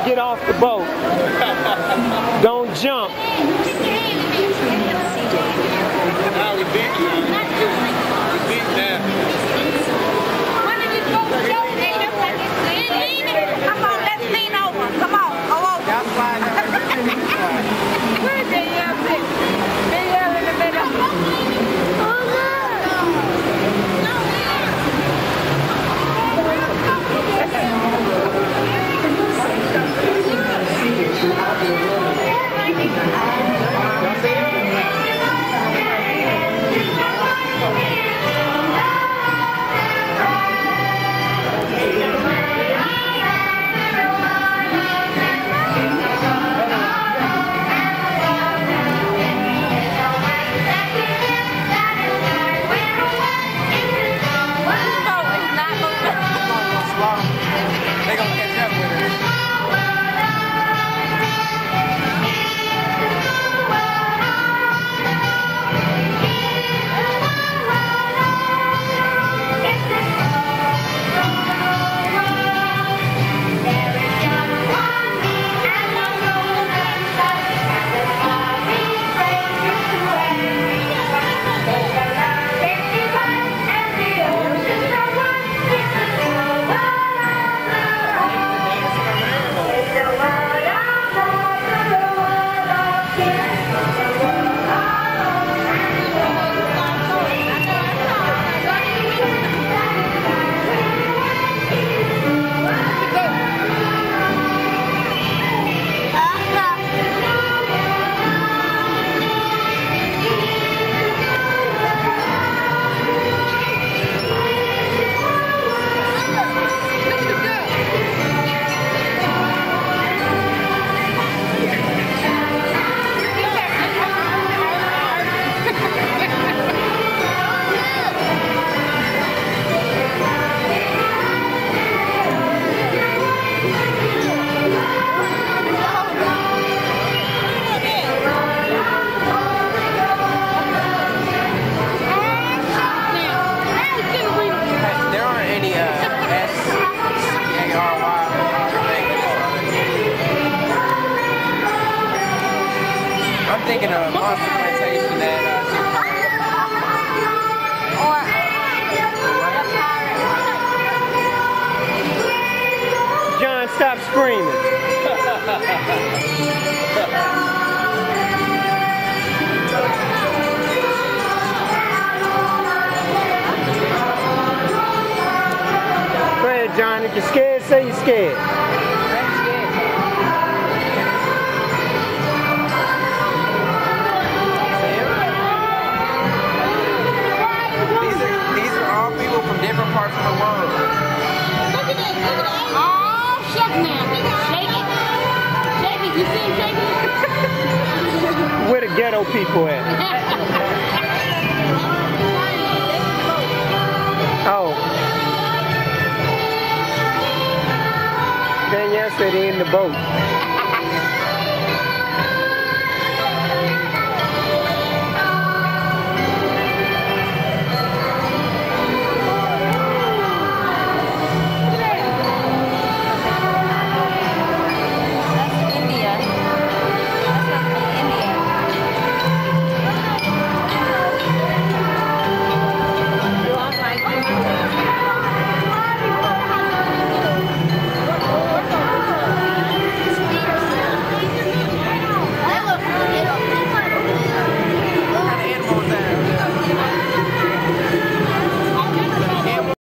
get off the boat. Don't jump. Now we beat you. We beat that. Come on, let's lean over. Come on, go over. Y'all flying up in the finish line. Where's the yell in the middle? Oh, They gonna catch up with us. I'm thinking of a monster plantation that John, stop screaming. Go ahead, John. If you're scared, say you're scared. these are all people from different parts of the world. Look at this, look at that. Oh, shake now. Shake it. Shake it. You see him shaking it? Where the ghetto people at? Oh. Danielle said they in the boat.